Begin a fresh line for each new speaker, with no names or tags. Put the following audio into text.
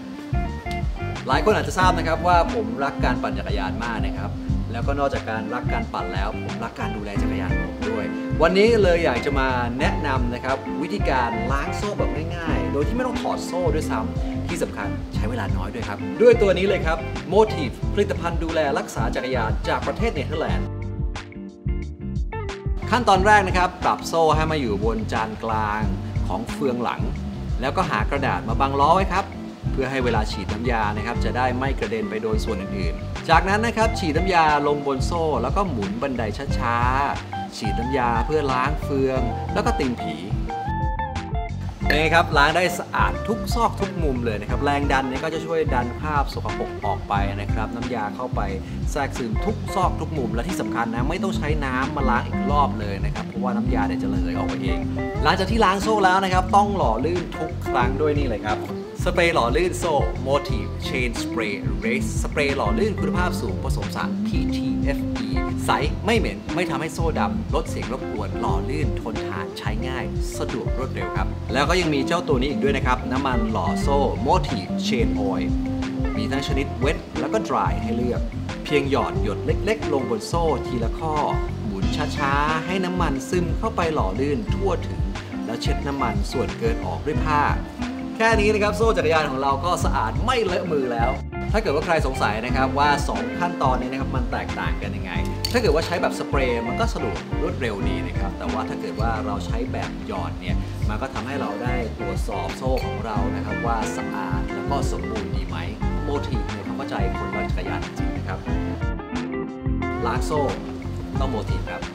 หลายคนอาจจะทราบนะครับว่าผมรักการปั่นจักรยานมากนะครับแล้วก็นอกจากการรักการปั่นแล้วผมรักการดูแลจักรยานผมด้วยวันนี้เลยอยากจะมาแนะนำนะครับวิธีการล้างโซ่แบบง่ายๆโดยที่ไม่ต้องถอดโซ่ด้วยซ้ำที่สำคัญใช้เวลาน้อยด้วยครับด้วยตัวนี้เลยครับ Motive ผลิตภัณฑ์ดูแลรักษาจักรยานจากประเทศเนเธอร์แลนด์ขั้นตอนแรกนะครับปรับโซ่ให้มาอยู่บนจานกลางของเฟืองหลังแล้วก็หากระดาษมาบังล้อไว้ครับเพื่อให้เวลาฉีดน้ำยานะครับจะได้ไม่กระเด็นไปโดนส่วนอื่นๆจากนั้นนะครับฉีดน้ำยาลงบนโซ่แล้วก็หมุนบันไดช้าๆฉีดน้ำยาเพื่อล้างเฟืองแล้วก็ตีนผีนี่ครับล้างได้สะอาดทุกซอกทุกมุมเลยนะครับแรงดันนี่ก็จะช่วยดันคราบสกปรกออกไปนะครับน้ำยาเข้าไปแทรกซึมทุกซอกทุกมุมและที่สำคัญนะไม่ต้องใช้น้ำมาล้างอีกรอบเลยนะครับเพราะว่าน้ำยาเนี่ยจะระเหยออกไปเองหลังจากที่ล้างโซ่แล้วนะครับต้องหล่อลื่นทุกครั้งด้วยนี่เลยครับสเปรย์หล่อลื่นโซ่ Motive Chain Spray Erase สเปรย์หล่อลื่นคุณภาพสูงผสมสาร PTFE ใสไม่เหม็นไม่ทำให้โซ่ดำลดเสียงรบกวนหล่อลื่นทนทานใช้ง่ายสะดวกรวดเร็วครับแล้วก็ยังมีเจ้าตัวนี้อีกด้วยนะครับน้ำมันหล่อโซ่ Motive Chain Oil มีทั้งชนิด Wet แล้วก็ Dry ให้เลือกเพียงหยอดหยดเล็กๆลงบนโซ่ทีละข้อหมุนช้าๆให้น้ำมันซึมเข้าไปหล่อลื่นทั่วถึงแล้วเช็ดน้ำมันส่วนเกินออกด้วยผ้าแค่นี้นะครับโซ่จักรยานของเราก็สะอาดไม่เลอะมือแล้วถ้าเกิดว่าใครสงสัยนะครับว่า2ขั้นตอนนี้นะครับมันแตกต่างกันยังไงถ้าเกิดว่าใช้แบบสเปรย์มันก็สะดวกรวดเร็วดีนะครับแต่ว่าถ้าเกิดว่าเราใช้แบบหยอดเนี่ยมันก็ทำให้เราได้ตรวจสอบโซ่ของเรานะครับว่าสะอาดแล้วก็สมบูรณ์ดีไหมโมทีฟเนี่ยเขาเข้าใจคนรักจักรยานจริงๆนะครับล้างโซ่ต้องโมทีฟครับ